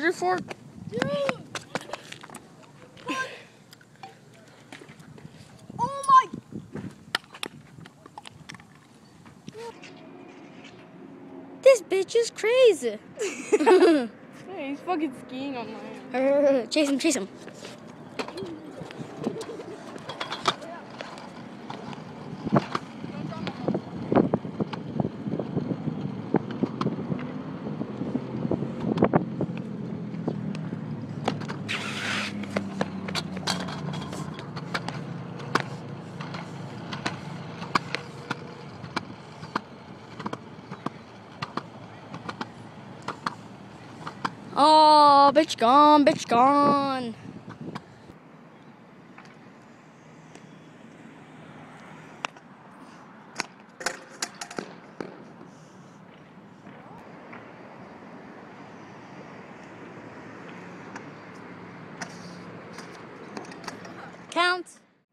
Where's your fork? Dude! Oh my! This bitch is crazy. Yeah, he's fucking skiing on my hand. Chase him, chase him. Oh, bitch gone, bitch gone. Count.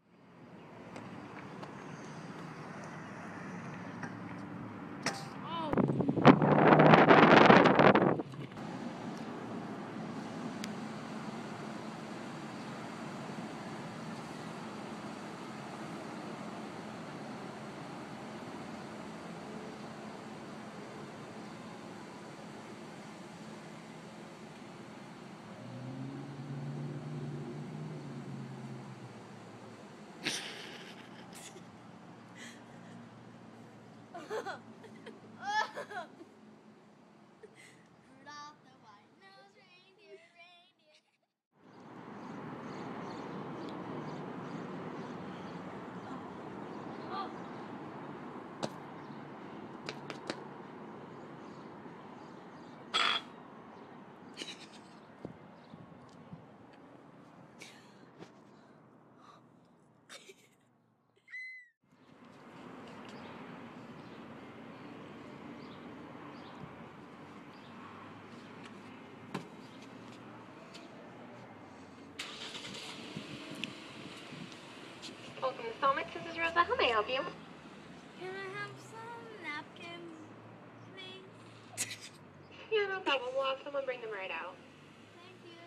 Welcome to Stomach. This is Rosa. How may I help you? Can I have some napkins, please? Yeah, no problem. We'll have someone bring them right out. Thank you.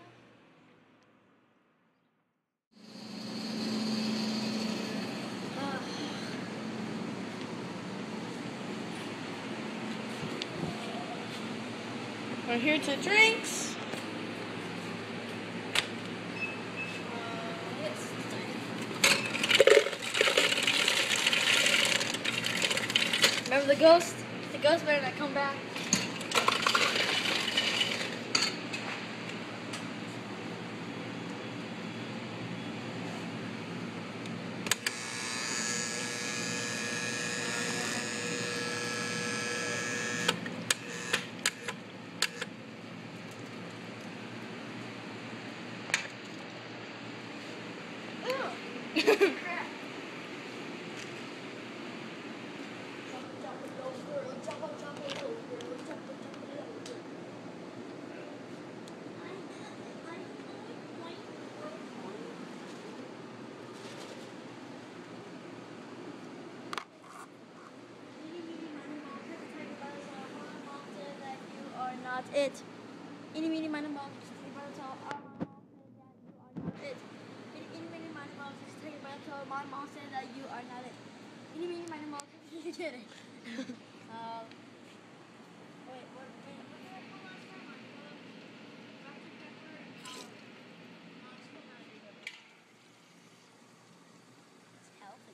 We're here to drinks. Remember the ghost? The ghost better not come back. Not it. Any meeny miny mouse, just take by the toe. Any meeny miny mouse, just take by the toe. My mom said that you are not it. Any meeny miny mouse, just get it. Wait, what did I put last time? I put Dr. Pepper and Monster High. It's healthy.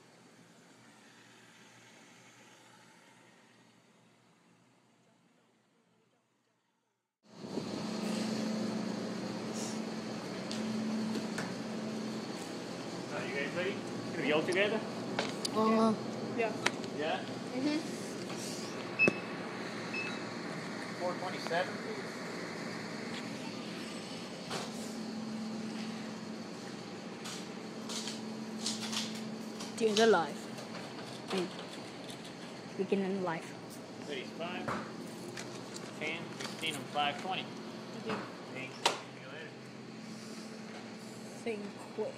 You guys ready? Gonna be all together? Yeah. Yeah? 427, please. Dude's alive. I mean, beginning life. 35, 10, 15, and 520. Thanks. See you later. Think quick.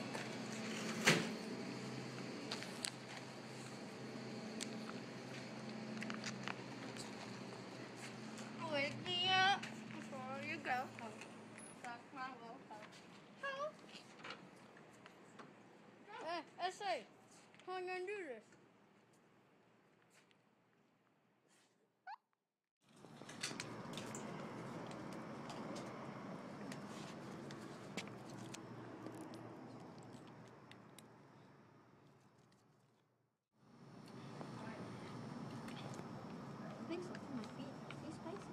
Wake me up before you go home. I gonna do this? Thanks for my feet. It's spicy.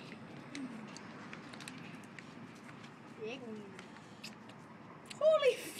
Holy